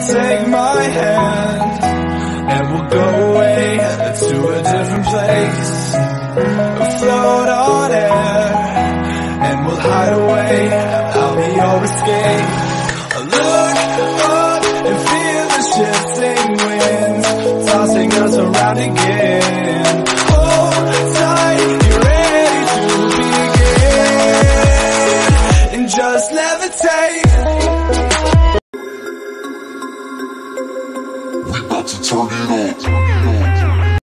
take my hand, and we'll go away to a different place, float on air, and we'll hide away. I'll be your escape. Look up and feel the shifting winds tossing us around again. Hold tight, get ready to begin, and just levitate. We about to turn it on.